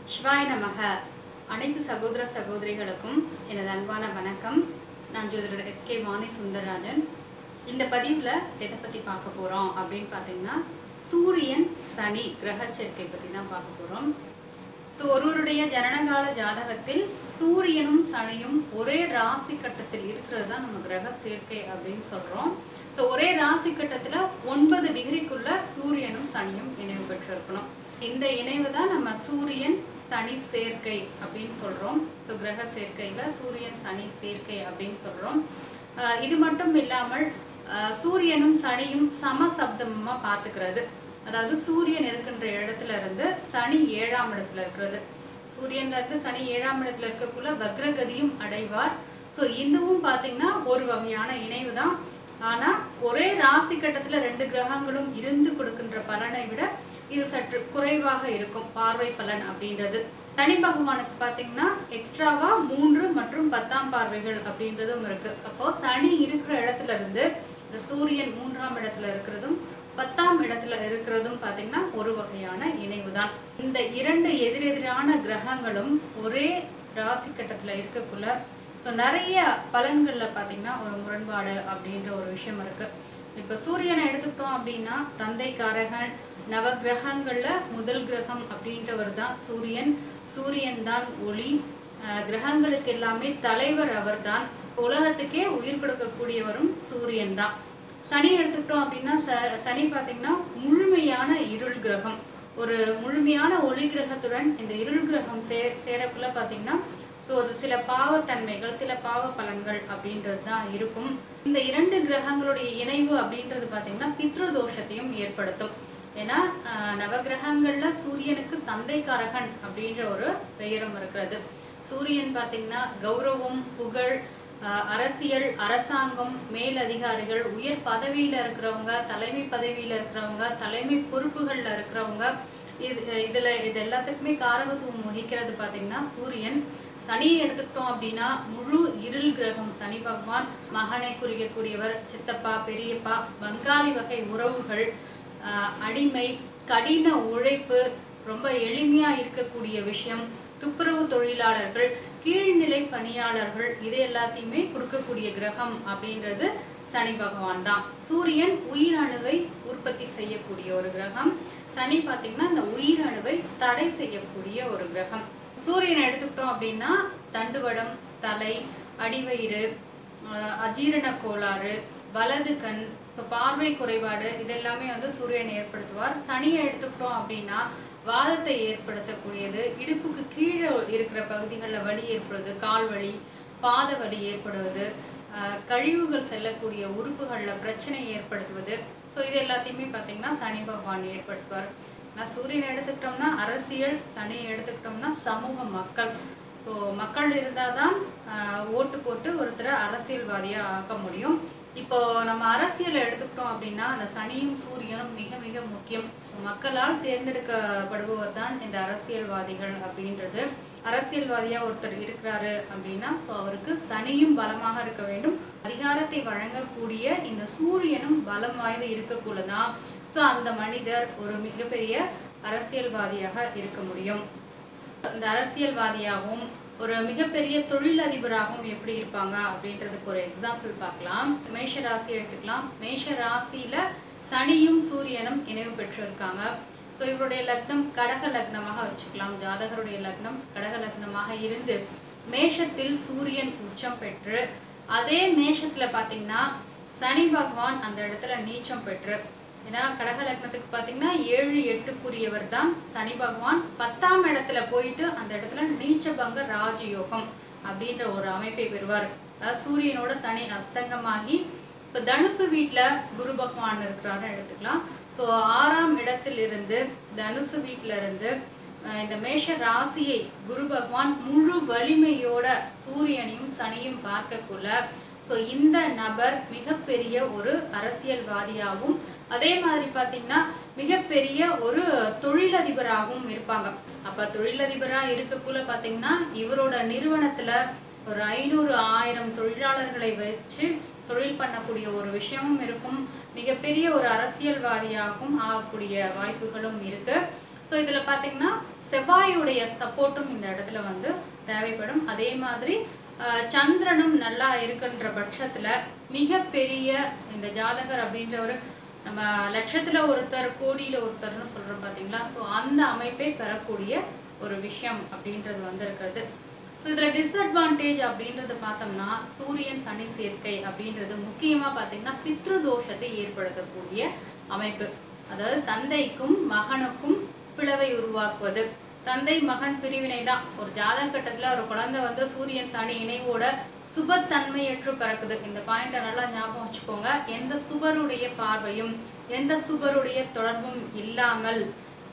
சிவாய நமக. அனைத்து சகோதர சகோதரிகளுக்கும் எனது அன்பான வணக்கம். நான் ஜோதிடர் எஸ்கே வாணி சுந்தரராஜன். இந்த பதிவில் எதை பற்றி பார்க்க போகிறோம் அப்படின்னு பார்த்தீங்கன்னா, சூரியன் சனி கிரக சேர்க்கை பற்றி தான் பார்க்க போகிறோம். ஸோ ஒருவருடைய ஜனனகால ஜாதகத்தில் சூரியனும் சனியும் ஒரே ராசி கட்டத்தில் இருக்கிறது தான் நம்ம கிரக சேர்க்கை அப்படின்னு சொல்கிறோம். ஸோ ஒரே ராசி கட்டத்தில் 9 டிகிரிக்குள்ள சூரியனும் சனியும் இணைவு பெற்றிருக்கணும். இந்த இணைவு தான் நம்ம சூரியன் சனி சேர்க்கை அப்படின்னு சொல்கிறோம். ஸோ கிரக சேர்க்கையில் சூரியன் சனி சேர்க்கை அப்படின்னு சொல்கிறோம். இது மட்டும் இல்லாமல் சூரியனும் சனியும் சமசப்தமாக பார்த்துக்கிறது. அதாவது சூரியன் இருக்கின்ற இடத்துல இருந்து சனி 7ஆம் இடத்துல இருக்கிறது. சூரியன்ல இருந்து சனி 7ஆம் இடத்துல இருக்கக்குள்ள வக்ரகதியும் அடைவார். ஸோ இதுவும் பார்த்தீங்கன்னா ஒரு வகையான இணைவு தான். ஆனால் ஒரே ராசி கட்டத்தில் 2 கிரகங்களும் இருந்து கொடுக்கின்ற பலனை விட இது சற்று குறைவாக இருக்கும் பார்வை பலன் அப்படின்றது. சனி பகவானுக்கு பார்த்தீங்கன்னா எக்ஸ்ட்ராவா 3 மற்றும் 10ஆம் பார்வைகள் அப்படின்றதும் இருக்கு. அப்போ சனி இருக்கிற இடத்துல இருந்து இந்த சூரியன் 3ஆம் இடத்துல இருக்கிறதும் 10ஆம் இடத்துல இருக்கிறதும் பார்த்தீங்கன்னா ஒரு வகையான இணைவு தான். இந்த 2 எதிரெதிரான கிரகங்களும் ஒரே ராசி கட்டத்தில் இருக்கக்குள்ள ஸோ நிறைய பலன்களில் பார்த்தீங்கன்னா ஒரு முரண்பாடு அப்படின்ற ஒரு விஷயம் இருக்கு. இப்போ சூரியனை எடுத்துக்கிட்டோம் அப்படின்னா தந்தைக்காரகன், நவகிரகங்களில் முதல் கிரகம் அப்படின்றவர் தான் சூரியன். சூரியன் தான் ஒளி, கிரகங்களுக்கு எல்லாமே தலைவர் அவர் தான். உலகத்துக்கே உயிர் கொடுக்கக்கூடியவரும் சூரியன் தான். சனி எடுத்துக்கிட்டோம் அப்படின்னா சனி பார்த்தீங்கன்னா முழுமையான இருள் கிரகம். ஒரு முழுமையான ஒளி கிரகத்துடன் இந்த இருள் கிரகம் சேரக்குள்ள பார்த்தீங்கன்னா ஸோ ஒரு சில பாவத்தன்மைகள், சில பாவ பலன்கள் அப்படின்றது தான் இருக்கும். இந்த 2 கிரகங்களுடைய இணைவு அப்படின்றது பார்த்தீங்கன்னா பித்ரு தோஷத்தையும் ஏற்படுத்தும். ஏன்னா நவகிரகங்களில் சூரியனுக்கு தந்தைக்காரகன் அப்படின்ற ஒரு பெயரும் இருக்கிறது. சூரியன் பார்த்தீங்கன்னா கௌரவம், புகழ், அரசியல், அரசாங்கம், மேலதிகாரிகள், உயர் பதவியில் இருக்கிறவங்க, தலைமை பதவியில் இருக்கிறவங்க, தலைமை பொறுப்புகளில் இருக்கிறவங்க, இது எல்லாத்துக்குமே காரகத்துவம் வகிக்கிறது பார்த்தீங்கன்னா சூரியன். சனியை எடுத்துக்கிட்டோம் அப்படின்னா முழு இருள் கிரகம் சனி பகவான். மகனை குறிக்கக்கூடியவர், சித்தப்பா, பெரியப்பா, பங்காளி வகை உறவுகள், அடிமை, கடின உழைப்பு, ரொம்ப எளிமையா இருக்கக்கூடிய விஷயம், துப்புரவு தொழிலாளர்கள், கீழ்நிலை பணியாளர்கள், இது எல்லாத்தையுமே கொடுக்கக்கூடிய கிரகம் அப்படின்றது சனி பகவான் தான். சூரியன் உயிரணுவை உற்பத்தி செய்யக்கூடிய ஒரு கிரகம். சனி பார்த்தீங்கன்னா இந்த உயிரணுவை தடை செய்யக்கூடிய ஒரு கிரகம். சூரியனை எடுத்துக்கிட்டோம் அப்படின்னா தண்டுவடம், தலை, அடிவயிறு, அஜீரண கோளாறு, வலது கண், ஸோ பார்வை குறைபாடு, இதெல்லாமே சூரியன் ஏற்படுத்துவார். சனியை எடுத்துக்கிட்டோம் அப்படின்னா வாதத்தை ஏற்படுத்தக்கூடியது, இடுப்புக்கு கீழே இருக்கிற பகுதிகளில் வலி ஏற்படுவது, கால் வலி, பாத வலி ஏற்படுவது, கழிவுகள் செல்லக்கூடிய உறுப்புகளில் பிரச்சனை ஏற்படுத்துவது, ஸோ இது எல்லாத்தையுமே பார்த்தீங்கன்னா சனி பகவான் ஏற்படுத்துவார். நான் சூரியனை எடுத்துக்கிட்டோம்னா அரசியல், சனியை எடுத்துக்கிட்டோம்னா சமூக மக்கள். ஸோ மக்கள் இருந்தால் தான் ஓட்டு போட்டு ஒருத்தரை அரசியல்வாதியாக ஆக்க முடியும். இப்போ நம்ம அரசியலை எடுத்துக்கிட்டோம் அப்படின்னா அந்த சனியும் சூரியனும் மிக மிக முக்கியம். மக்களால் தேர்ந்தெடுக்கப்படுபவர் தான் இந்த அரசியல்வாதிகள் அப்படின்றது. அரசியல்வாதியாக ஒருத்தர் இருக்கிறாரு அப்படின்னா ஸோ அவருக்கு சனியும் பலமாக இருக்க வேண்டும். அதிகாரத்தை வழங்கக்கூடிய இந்த சூரியனும் பலம் வாய்ந்து இருக்கக்குள்ளதான் ஸோ அந்த மனிதர் ஒரு மிகப்பெரிய அரசியல்வாதியாக இருக்க முடியும். இந்த அரசியல்வாதியாகவும் ஒரு மிகப்பெரிய தொழிலதிபராகவும் எப்படி இருப்பாங்க அப்படின்றதுக்கு ஒரு எக்ஸாம்பிள் பார்க்கலாம். மேஷ ராசி எடுத்துக்கலாம். மேஷ ராசியில சனியும் சூரியனும் இணைவு பெற்றிருக்காங்க. ஸோ இவருடைய லக்னம் கடக லக்னமாக வச்சுக்கலாம். ஜாதகருடைய லக்னம் கடக லக்னமாக இருந்து மேஷத்தில் சூரியன் உச்சம் பெற்று, அதே மேஷத்துல பார்த்தீங்கன்னா சனி பகவான் அந்த இடத்துல நீச்சம் பெற்று, ஏன்னா கடக லக்னத்துக்கு பார்த்தீங்கன்னா 7, 8க்குரியவர் தான் சனி பகவான். 10ஆம் இடத்துல போயிட்டு அந்த இடத்துல நீச்சபங்க ராஜயோகம் அப்படின்ற ஒரு அமைப்பை பெறுவார். அதாவது சூரியனோட சனி அஸ்தங்கமாகி இப்போ தனுசு வீட்டில் குரு பகவான் இருக்கிறாருன்னு எடுத்துக்கலாம். ஸோ 6ஆம் இடத்திலிருந்து தனுசு வீட்டில இருந்து இந்த மேஷ ராசியை குரு பகவான் முழு வலிமையோட சூரியனையும் சனியும் பார்க்கக்குள்ள ஸோ இந்த நபர் மிகப்பெரிய ஒரு அரசியல்வாதியாகவும் அதே மாதிரி பார்த்தீங்கன்னா மிகப்பெரிய ஒரு தொழிலதிபராகவும் இருப்பாங்க. அப்போ தொழிலதிபராக இருக்கக்குள்ள பார்த்தீங்கன்னா இவரோட நிறுவனத்தில் ஒரு 500, 1000 தொழிலாளர்களை வச்சு தொழில் பண்ணக்கூடிய ஒரு விஷயமும் இருக்கும். மிகப்பெரிய ஒரு அரசியல்வாதியாகவும் ஆகக்கூடிய வாய்ப்புகளும் இருக்கு. ஸோ இதில் பார்த்தீங்கன்னா செவ்வாயுடைய சப்போர்ட்டும் இந்த இடத்துல வந்து தேவைப்படும். அதே மாதிரி சந்திரனும் நல்லா இருக்கின்ற பட்சத்தில் மிகப்பெரிய இந்த ஜாதகர் அப்படின்ற ஒரு நம்ம லட்சத்தில் ஒருத்தர் கோடியில் ஒருத்தர்னு சொல்கிறோம் பார்த்தீங்களா. ஸோ அந்த அமைப்பை பெறக்கூடிய ஒரு விஷயம் அப்படின்றது வந்து இருக்கிறது. ஸோ இதில் டிஸ்அட்வான்டேஜ் அப்படின்றது பார்த்தோம்னா சூரியன் சனி சேர்க்கை அப்படின்றது முக்கியமாக பார்த்தீங்கன்னா பித்ரு தோஷத்தை ஏற்படுத்தக்கூடிய அமைப்பு. அதாவது தந்தைக்கும் மகனுக்கும் பிளவை உருவாக்குவது. தந்தை மகன் பிரிவினை தான். ஒரு ஜாதக கட்டத்தில் ஒரு குழந்தை வந்து சூரியன் சனி இணைவோட சுபத்தன்மையற்று பிறக்குது. இந்த பாயிண்ட்டை நல்லா ஞாபகம் வச்சுக்கோங்க. எந்த சுபருடைய பார்வையும் எந்த சுபருடைய தொடர்பும் இல்லாமல்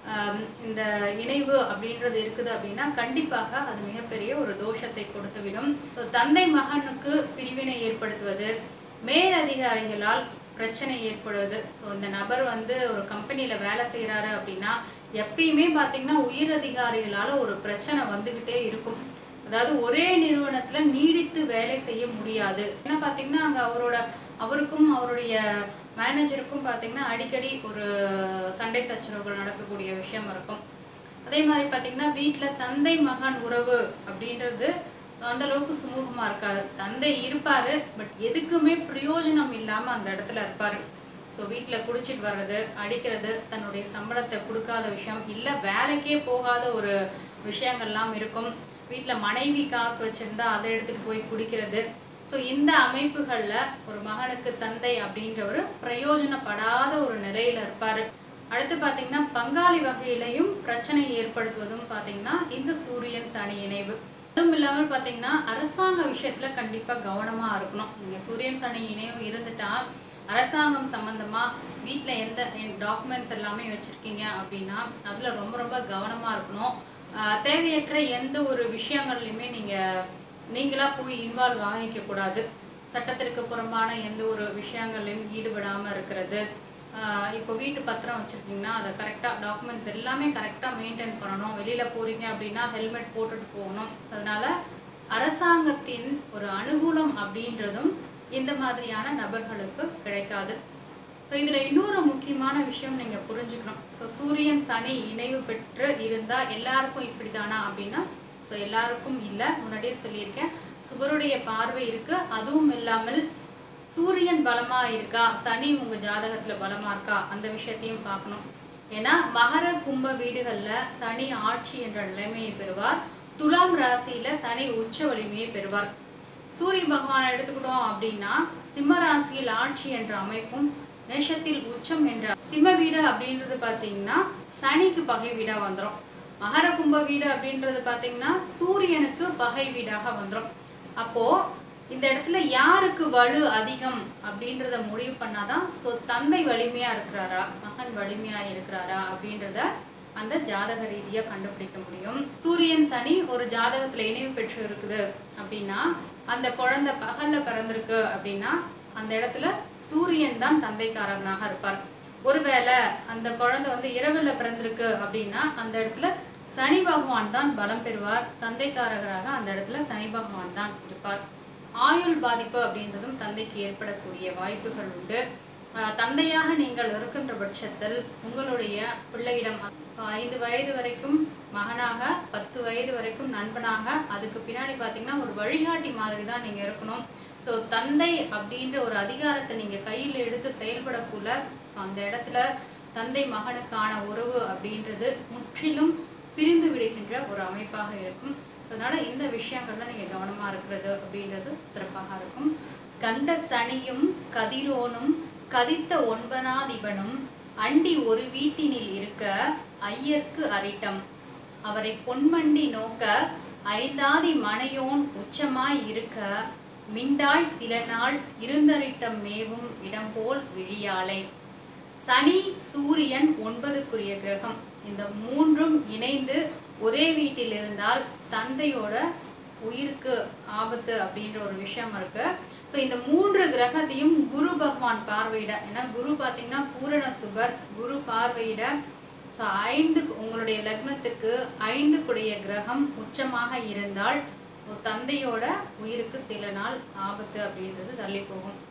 இந்த இணைவு அப்படின்றது இருக்குது அப்படின்னா கண்டிப்பாக அது மிகப்பெரிய ஒரு தோஷத்தை கொடுத்துவிடும். தந்தை மகனுக்கு பிரிவினை ஏற்படுத்துவது, மேலதிகாரிகளால் பிரச்சனை ஏற்படுவது. ஸோ இந்த நபர் வந்து ஒரு கம்பெனியில் வேலை செய்கிறாரு அப்படின்னா எப்பயுமே பார்த்தீங்கன்னா உயர் அதிகாரிகளால் ஒரு பிரச்சனை வந்துக்கிட்டே இருக்கும். அதாவது ஒரே நிறுவனத்தில் நீடித்து வேலை செய்ய முடியாது. ஏன்னா பார்த்தீங்கன்னா அங்கே அவருக்கும் அவருடைய மேனேஜருக்கும் பார்த்தீங்கன்னா அடிக்கடி ஒரு சண்டை சச்சரவுகள் நடக்கக்கூடிய விஷயம் இருக்கும். அதே மாதிரி பார்த்தீங்கன்னா வீட்டில் தந்தை மகன் உறவு அப்படின்றது அந்த அளவுக்கு சுமூகமாக இருக்காது. தந்தை இருப்பார், பட் எதுக்குமே பிரயோஜனம் இல்லாமல் அந்த இடத்துல இருப்பார். ஸோ வீட்டில் குடிச்சிட்டு வர்றது, அடிக்கிறது, தன்னுடைய சம்பளத்தை கொடுக்காத விஷயம், இல்லை வேலைக்கே போகாத ஒரு விஷயங்கள்லாம் இருக்கும். வீட்டில் மனைவி காசு வச்சுருந்தா அதை எடுத்துகிட்டு போய் குடிக்கிறது. ஸோ இந்த அமைப்புகளில் ஒரு மகனுக்கு தந்தை அப்படின்ற ஒரு பிரயோஜனப்படாத ஒரு நிலையில் இருப்பார். அடுத்து பார்த்தீங்கன்னா பங்காளி வகையிலையும் பிரச்சனை ஏற்படுத்துவதும் பார்த்தீங்கன்னா இந்த சூரியன் சனி இணைவு. அதுவும் இல்லாமல் பார்த்தீங்கன்னா அரசாங்க விஷயத்தில் கண்டிப்பாக கவனமாக இருக்கணும். நீங்கள் சூரியன் சனி இணைவு இருந்துட்டால் அரசாங்கம் சம்மந்தமாக வீட்டில் எந்த டாக்குமெண்ட்ஸ் எல்லாமே வச்சுருக்கீங்க அப்படின்னா அதில் ரொம்ப ரொம்ப கவனமாக இருக்கணும். தேவையற்ற எந்த ஒரு விஷயங்கள்லையுமே நீங்களாக போய் இன்வால்வ் ஆகிக்கக்கூடாது. சட்டத்திற்கு புறம்பான எந்த ஒரு விஷயங்களையும் ஈடுபடாமல் இருக்கிறது. இப்போ வீட்டு பத்திரம் வச்சுருக்கீங்கன்னா அதை கரெக்டாக டாக்குமெண்ட்ஸ் எல்லாமே கரெக்டாக மெயின்டைன் பண்ணணும். வெளியில் போகிறீங்க அப்படின்னா ஹெல்மெட் போட்டுட்டு போகணும். அதனால் அரசாங்கத்தின் ஒரு அனுகூலம் அப்படின்றதும் இந்த மாதிரியான நபர்களுக்கு கிடைக்காது. ஸோ இதில் இன்னொரு முக்கியமான விஷயம் நீங்கள் புரிஞ்சுக்கணும். ஸோ சூரியன் சனி இணைவு பெற்று இருந்தால் எல்லாருக்கும் இப்படி தானா அப்படின்னா ஸோ எல்லாருக்கும் இல்லை. முன்னாடியே சொல்லியிருக்கேன், சுபருடைய பார்வை இருக்குது. அதுவும் இல்லாமல் சூரியன் பலமாக இருக்கா, சனி உங்கள் ஜாதகத்தில் பலமாக இருக்கா, அந்த விஷயத்தையும் பார்க்கணும். ஏன்னா மகர கும்ப வீடுகளில் சனி ஆட்சி என்ற நிலைமையை பெறுவார். துலாம் ராசியில் சனி உச்ச வலிமையை பெறுவார். சூரிய பகவானை எடுத்துக்கிட்டோம் அப்படின்னா சிம்ம ராசியில் ஆட்சி என்ற அமைப்பும், மேஷத்தில் உச்சம் என்ற சிம்ம வீடு அப்படின்றது பார்த்தீங்கன்னா சனிக்கு பகை வீடாக வந்துடும். மகர கும்ப வீடு அப்படின்றது பார்த்தீங்கன்னா சூரியனுக்கு பகை வீடாக வந்துடும். அப்போது இந்த இடத்துல யாருக்கு வலு அதிகம் அப்படின்றத முடிவு பண்ணாதான் ஸோ தந்தை வலிமையாக இருக்கிறாரா, மகன் வலிமையாக இருக்கிறாரா அப்படின்றத அந்த ஜாதக ரீதியாக கண்டுபிடிக்க முடியும். சூரியன் சனி ஒரு ஜாதகத்தில் இணைவு பெற்று இருக்குது அப்படின்னா அந்த குழந்தை பகலில் பிறந்திருக்கு அப்படின்னா அந்த இடத்துல சூரியன் தான் தந்தைக்காரனாக இருப்பார். ஒருவேளை அந்த குழந்தை வந்து இரவில் பிறந்திருக்கு அப்படின்னா அந்த இடத்துல சனி பகவான் தான் பலம் பெறுவார். தந்தைக்காரகராக அந்த இடத்துல சனி பகவான் தான் இருப்பார். ஆயுள் பாதிப்பு அப்படின்றதும் தந்தைக்கு ஏற்படக்கூடிய வாய்ப்புகள் உண்டு. தந்தையாக நீங்கள் இருக்கின்ற பட்சத்தில் உங்களுடைய பிள்ளையிடம் 5 வயது வரைக்கும் மகனாக, 10 வயது வரைக்கும் நண்பனாக, அதுக்கு பின்னாடி பார்த்தீங்கன்னா ஒரு வழிகாட்டி மாதிரி தான் நீங்கள் இருக்கணும். ஸோ தந்தை அப்படின்ற ஒரு அதிகாரத்தை நீங்கள் கையில் எடுத்து செயல்படக்குள்ள ஸோ அந்த இடத்துல தந்தை மகனுக்கான உறவு அப்படின்றது முற்றிலும் பிரிந்து விடுகின்ற ஒரு அமைப்பாக இருக்கும். அதனால் இந்த விஷயங்கள்லாம் நீங்கள் கவனமாக இருக்கிறது அப்படின்றது சிறப்பாக இருக்கும். கண்ட சனியும் கதிரோனும் கதித்த 9ஆதிபனும் அண்டி ஒரு வீட்டினில் இருக்க ஐயர்க்கு அரிட்டம் அவரை பொன்மண்டி நோக்க 5ஆதி மனையோன் உச்சமாய் இருக்க மிண்டாய் சில நாள் இருந்தரிட்டம் மேவும் இடம்போல் விழியாலை. சனி சூரியன் 9க்குரிய கிரகம். இந்த மூன்றும் இணைந்து ஒரே வீட்டில் இருந்தால் தந்தையோட உயிருக்கு ஆபத்து அப்படின்ற ஒரு விஷயம் இருக்கு. ஸோ இந்த 3 கிரகத்தையும் குரு பகவான் பார்வையிட, ஏன்னா குரு பார்த்தீங்கன்னா பூரண சுபர், குரு பார்வையிட ஸோ 5 உங்களுடைய லக்னத்துக்கு 5க்குடைய கிரகம் உச்சமாக இருந்தால் தந்தையோட உயிருக்கு சில நாள் ஆபத்து அப்படின்றது தள்ளி போகும்.